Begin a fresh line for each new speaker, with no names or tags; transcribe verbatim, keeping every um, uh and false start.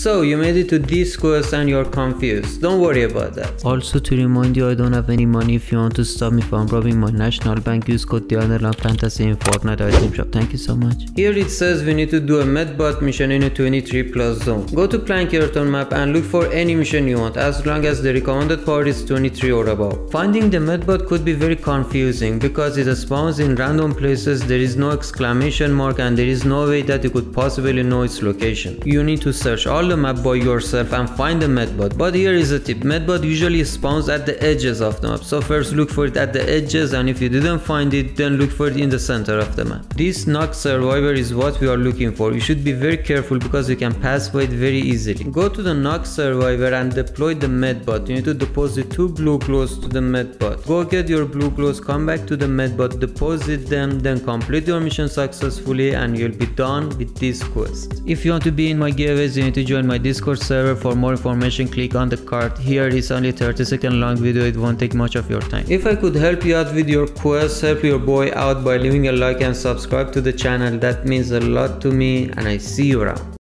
So you made it to this quest and you're confused. Don't worry about that.
Also to remind you, I don't have any money. If you want to stop me from robbing my national bank, use code the underline fantasy in Fortnite item shop. Thank you so much.
Here it says we need to do a MEDBOT mission in a twenty-three plus zone. Go to Plankerton map and look for any mission you want, as long as the recommended power is twenty-three or above. Finding the MEDBOT could be very confusing because it spawns in random places, there is no exclamation mark, and there is no way that you could possibly know its location. You need to search all the map by yourself and find the MEDBOT. But here is a tip: MEDBOT usually spawns at the edges of the map, so first look for it at the edges, and if you didn't find it, then look for it in the center of the map. This knock survivor is what we are looking for. You should be very careful because you can pass by it very easily. Go to the knock survivor and deploy the MEDBOT. You need to deposit two blue glows to the MEDBOT. Go get your blue glows, come back to the MEDBOT, deposit them, then complete your mission successfully, and you'll be done with this quest. If you want to be in my giveaways, you need to join my Discord server. For more information, click on the card here. It's only thirty second long video, it won't take much of your time. If I could help you out with your quest, help your boy out by leaving a like and subscribe to the channel, that means a lot to me, and I see you around.